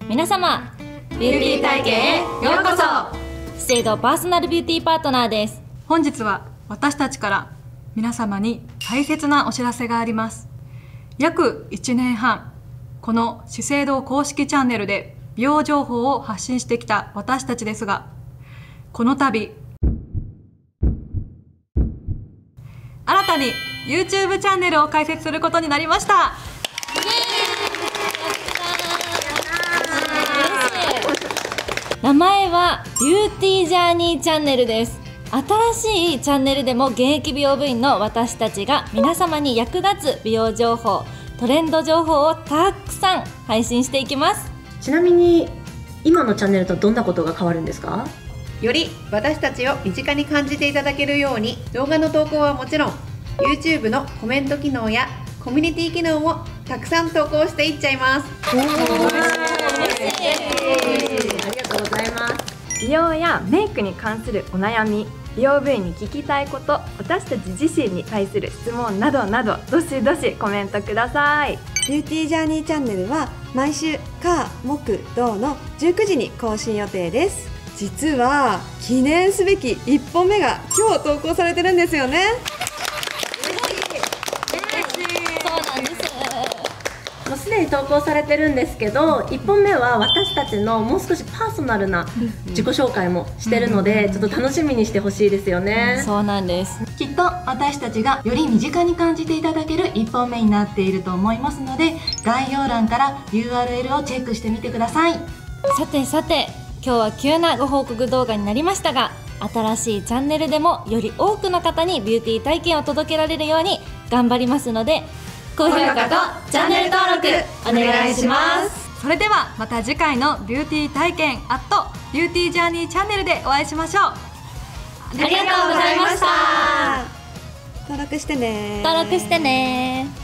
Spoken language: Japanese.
皆様、 ビューティー体験へようこそ。 資生堂パーソナルビューティーパートナーです。 本日は私たちから皆様に大切なお知らせがあります。約1年半、この資生堂公式チャンネルで美容情報を発信してきた私たちですが、この度新たに YouTube チャンネルを開設することになりました。 名前はビューティージャーニーチャンネルです。新しいチャンネルでも現役美容部員の私たちが皆様に役立つ美容情報、トレンド情報をたくさん配信していきます。 ちなみに今のチャンネルとどんなことが変わるんですか？ より私たちを身近に感じていただけるように、動画の投稿はもちろん YouTube のコメント機能やコミュニティ機能もたくさん投稿していっちゃいます。 ありがとうございます。 美容やメイクに関するお悩み、美容部員に聞きたいこと、私たち自身に対する質問などなど、どしどしコメントください。 ビューティージャーニーチャンネルは毎週火木土の19時に更新予定です。実は記念すべき1本目が今日投稿されてるんですよね。 もうすでに投稿されてるんですけど、1本目は私たちのもう少しパーソナルな自己紹介もしてるので、ちょっと楽しみにしてほしいですよね。 そうなんです。 きっと私たちがより身近に感じていただける1本目になっていると思いますので、概要欄から URL をチェックしてみてください。 さてさて、今日は急なご報告動画になりましたが、新しいチャンネルでもより多くの方にビューティー体験を届けられるように頑張りますので、高評価とチャンネル登録お願いします。 それではまた次回のビューティー体験ビューティージャーニーチャンネルでお会いしましょう。 ありがとうございました。 登録してね。 登録してね。